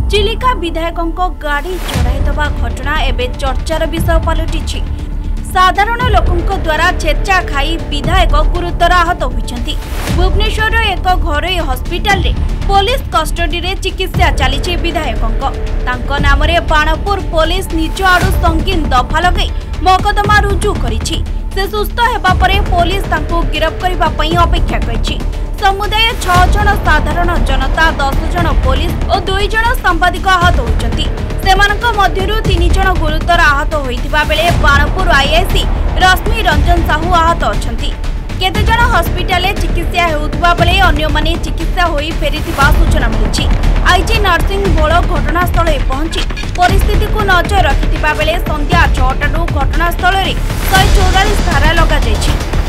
चिलिका विधायकों गाड़ी चढ़ाई दबा घटना एवं चर्चार विषय पलटि। साधारण लोकों द्वारा छेचा खाई विधायक गुरुतर आहत होइछन्ति। भुवनेश्वर एक घरोई हॉस्पिटल रे पुलिस कस्टडी रे चिकित्सा चली विधायकों नाम रे बाणपुर पुलिस निज आड़ू संगीन दफा लगे मकदमा रुजु करिछि। से सुस्थ हेबा परे पुलिस तांको गिरफ्त करबा पई अपेक्षा करिछि। समुदाय 6 जन साधारण जनता 10 जन पुलिस और 2 जन सांबादिक आहत होइछन्ति। सेमानक मध्यरु 3 जन गुरुतर आहत होइतिबा बेले बाणपुर आईआईसी रश्मि रंजन साहू आहत अछन्ति। केते जन हॉस्पिटल रे चिकित्सा हेउतबा बेले अन्य माने चिकित्सा होई फेरितिबा सूचना मिलिछि। आईजी नर्सिंग बोर्ड घटनास्थल पहुंची परिस्थिति को नजर रखितिबा बेले संध्या 6 टाडू घटनास्थल रे 144 धारा लगा जायछि।